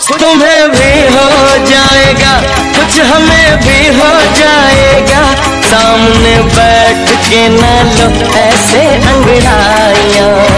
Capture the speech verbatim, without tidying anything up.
कुछ तुम्हें भी हो जाएगा, कुछ हमें भी हो जाएगा, सामने बैठ के न लो ऐसे अंगड़ाइयाँ।